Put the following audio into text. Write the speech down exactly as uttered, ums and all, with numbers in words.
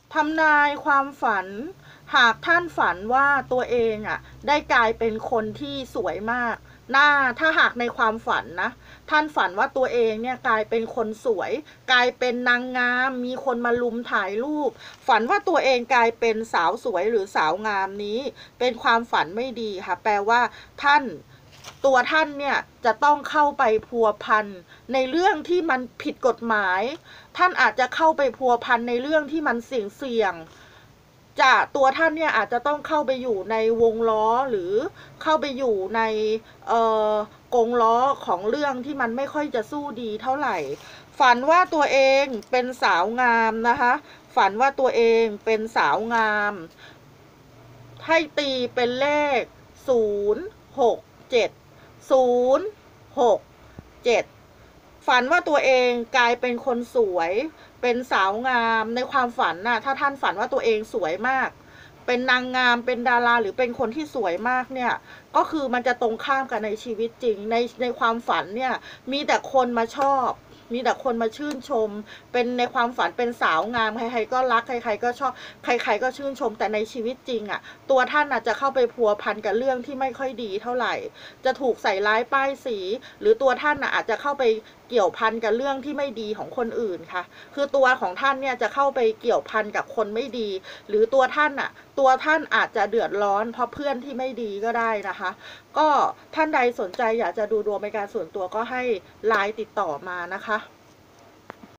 ทำนายความฝันหากท่านฝันว่าตัวเองอ่ะได้กลายเป็นคนที่สวยมากหน้าถ้าหากในความฝันนะท่านฝันว่าตัวเองเนี่ยกลายเป็นคนสวยกลายเป็นนางงามมีคนมาลุมถ่ายรูปฝันว่าตัวเองกลายเป็นสาวสวยหรือสาวงามนี้เป็นความฝันไม่ดีค่ะแปลว่าท่านตัวท่านเนี่ยจะต้องเข้าไปพัวพันในเรื่องที่มันผิดกฎหมายท่านอาจจะเข้าไปพัวพันในเรื่องที่มันเสี่ยงเสี่ยงจะตัวท่านเนี่ยอาจจะต้องเข้าไปอยู่ในวงล้อหรือเข้าไปอยู่ในเอ่อกงล้อของเรื่องที่มันไม่ค่อยจะสู้ดีเท่าไหร่ฝันว่าตัวเองเป็นสาวงามนะคะฝันว่าตัวเองเป็นสาวงามให้ตีเป็นเลขศูนย์หกเจ็ดศูนย์หกเจ็ดฝันว่าตัวเองกลายเป็นคนสวยเป็นสาวงามในความฝันน่ะถ้าท่านฝันว่าตัวเองสวยมากเป็นนางงามเป็นดาราหรือเป็นคนที่สวยมากเนี่ยก็คือมันจะตรงข้ามกันในชีวิตจริงในในความฝันเนี่ยมีแต่คนมาชอบมีแต่คนมาชื่นชมเป็นในความฝันเป็นสาวงามใครๆก็รักใครๆก็ชอบใครๆก็ชื่นชมแต่ในชีวิตจริงอ่ะตัวท่านอาจจะเข้าไปพัวพันกับเรื่องที่ไม่ค่อยดีเท่าไหร่จะถูกใส่ร้ายป้ายสีหรือตัวท่านอาจจะเข้าไปเกี่ยวพันกับเรื่องที่ไม่ดีของคนอื่นค่ะคือตัวของท่านเนี่ยจะเข้าไปเกี่ยวพันกับคนไม่ดีหรือตัวท่านอ่ะตัวท่านอาจจะเดือดร้อนเพราะเพื่อนที่ไม่ดีก็ได้นะคะก็ท่านใดสนใจอยากจะดูดวงเป็นการส่วนตัวก็ให้ไลน์ติดต่อมานะคะ